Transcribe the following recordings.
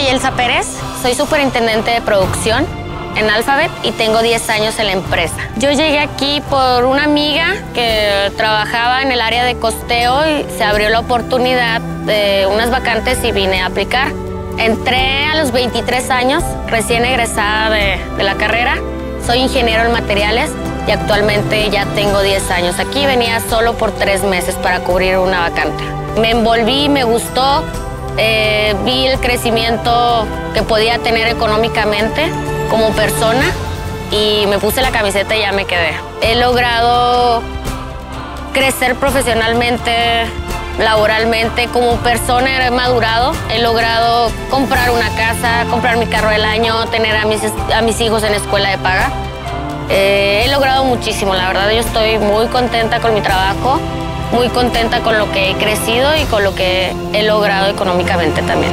Elsa Pérez, soy superintendente de producción en Alphabet y tengo 10 años en la empresa. Yo llegué aquí por una amiga que trabajaba en el área de costeo y se abrió la oportunidad de unas vacantes y vine a aplicar. Entré a los 23 años, recién egresada de la carrera. Soy ingeniero en materiales y actualmente ya tengo 10 años aquí. Venía solo por 3 meses para cubrir una vacante. Me envolví, me gustó, vi el crecimiento que podía tener económicamente como persona y me puse la camiseta y ya me quedé. He logrado crecer profesionalmente, laboralmente, como persona he madurado. He logrado comprar una casa, comprar mi carro del año, tener a mis hijos en escuela de paga. He logrado muchísimo, la verdad. Yo estoy muy contenta con mi trabajo, muy contenta con lo que he crecido y con lo que he logrado económicamente también.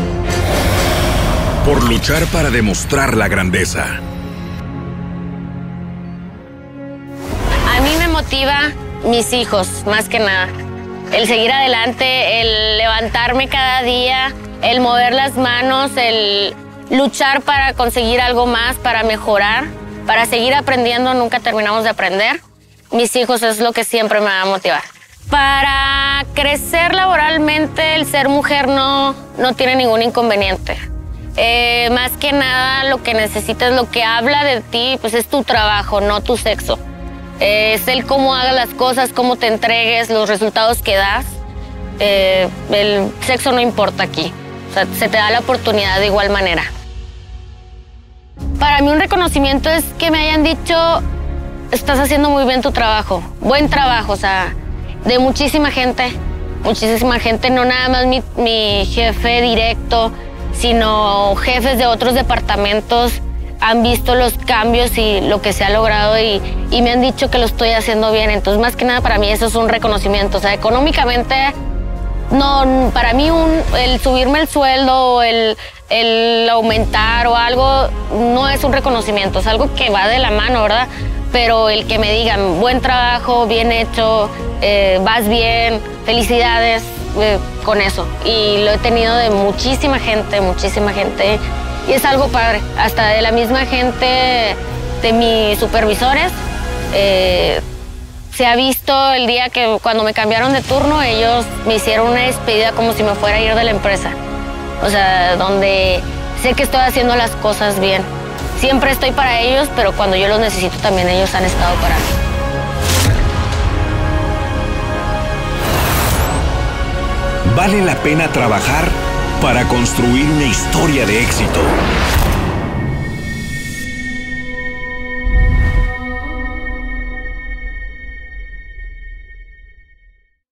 Por luchar para demostrar la grandeza. A mí me motiva mis hijos, más que nada. El seguir adelante, el levantarme cada día, el mover las manos, el luchar para conseguir algo más, para mejorar, para seguir aprendiendo. Nunca terminamos de aprender. Mis hijos es lo que siempre me va a motivar. Para crecer laboralmente, el ser mujer no tiene ningún inconveniente. Más que nada, lo que necesitas, lo que habla de ti, pues es tu trabajo, no tu sexo. Es el cómo hagas las cosas, cómo te entregues, los resultados que das. El sexo no importa aquí. O sea, se te da la oportunidad de igual manera. Para mí un reconocimiento es que me hayan dicho, estás haciendo muy bien tu trabajo. Buen trabajo, o sea, de muchísima gente, no nada más mi jefe directo, sino jefes de otros departamentos han visto los cambios y lo que se ha logrado y me han dicho que lo estoy haciendo bien. Entonces, más que nada, para mí eso es un reconocimiento. O sea, económicamente, no, para mí el subirme el sueldo o el aumentar o algo no es un reconocimiento, es algo que va de la mano, ¿verdad? Pero el que me digan, buen trabajo, bien hecho, vas bien, felicidades, con eso. Y lo he tenido de muchísima gente, y es algo padre. Hasta de la misma gente, de mis supervisores, se ha visto el día que cuando me cambiaron de turno, ellos me hicieron una despedida como si me fuera a ir de la empresa. O sea, donde sé que estoy haciendo las cosas bien. Siempre estoy para ellos, pero cuando yo los necesito también ellos han estado para mí. Vale la pena trabajar para construir una historia de éxito.